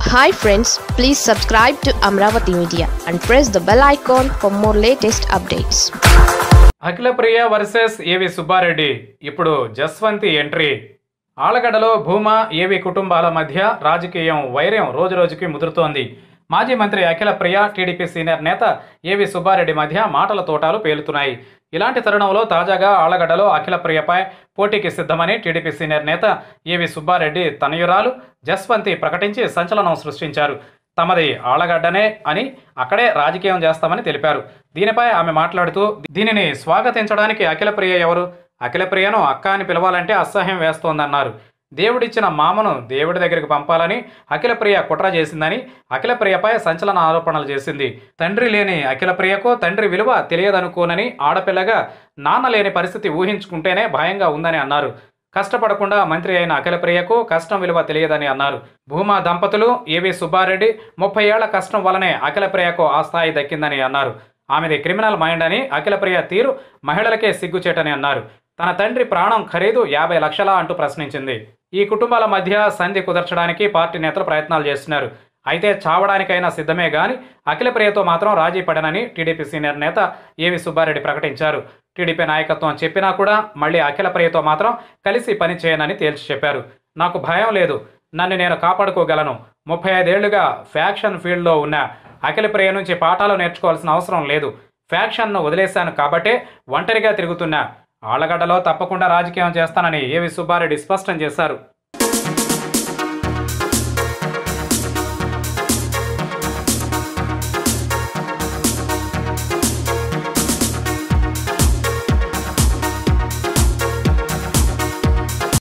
Hi friends, please subscribe to Amravati Media and press the bell icon for more latest updates. Akhilapriya versus A V Subbareddy ఇప్పుడు Jaswanthi entry. ఆలగడ్డలో Bhuma ఏవి కుటుంబాల మధ్య రాజకీయం వైరం రోజురోజుకి ముదురుతోంది. మాజీ మంత్రి అఖిలప్రియ టీడీపీ సీనియర్ నేత ఏవి సుబ్బారెడ్డి మధ్య మాటల తోటాలు పేలుతున్నాయి. ఇలాంటి తరుణంలో తాజాగా ఆలగడ్డలో అఖిలప్రియపై పోటీకి సిద్ధమని టీడీపీ సీనియర్ నేత ఏవి సుబ్బారెడ్డి తనయురాలు జస్వంతి ప్రకటించి సంచలనం సృష్టించారు. తమది ఆలగడ్డనే అని, అక్కడే రాజకీయం చేస్తామని తెలిపారు. దీనిపై ఆమె మాట్లాడుతూ, దీనిని స్వాగతించడానికి అఖిలప్రియ ఎవరు? అఖిలప్రియను అక్క అని పిలవాలంటే అసహ్యం వేస్తోందన్నారు. దేవుడిచ్చిన మామను దేవుడి దగ్గరికి పంపాలని అఖిలప్రియ కుట్ర చేసిందని అఖిలప్రియపై సంచలన ఆరోపణలు చేసింది. తండ్రి లేని అఖిలప్రియకు తండ్రి విలువ తెలియదనుకోనని, ఆడపిల్లగా నాన్న లేని పరిస్థితి ఊహించుకుంటేనే భయంగా ఉందని అన్నారు. కష్టపడకుండా మంత్రి అయిన అఖిలప్రియకు కష్టం విలువ తెలియదని అన్నారు. భూమా దంపతులు ఏవి సుబ్బారెడ్డి 30 ఏళ్ల కష్టం వలనే అఖిలప్రియకు ఆ స్థాయి దక్కిందని అన్నారు. ఆమెది క్రిమినల్ మైండ్ అని, అఖిలప్రియ తీరు మహిళలకే సిగ్గుచేటని అన్నారు. తన తండ్రి ప్రాణం ఖరీదు 50 లక్షలా అంటూ ప్రశ్నించింది. ఈ కుటుంబాల మధ్య సంధి కుదర్చడానికి పార్టీ నేతలు ప్రయత్నాలు చేస్తున్నారు. అయితే చావడానికైనా సిద్ధమే గాని అఖిలప్రియతో మాత్రం రాజీ పడనని టీడీపీ సీనియర్ నేత ఏవి సుబ్బారెడ్డి ప్రకటించారు. టీడీపీ నాయకత్వం చెప్పినా కూడా మళ్ళీ అఖిలప్రియతో మాత్రం కలిసి పని చేయనని తేల్చి చెప్పారు. నాకు భయం లేదు, నన్ను నేను కాపాడుకోగలను. 35 ఏళ్లుగా ఫ్యాక్షన్ ఫీల్డ్లో ఉన్న అఖిలప్రియ నుంచి పాఠాలు నేర్చుకోవాల్సిన అవసరం లేదు. ఫ్యాక్షన్ను వదిలేశాను కాబట్టే ఒంటరిగా తిరుగుతున్నా. ఆళ్లగడ్డలో తప్పకుండా రాజకీయం చేస్తానని ఏవి సుబ్బారెడ్డి స్పష్టం చేశారు.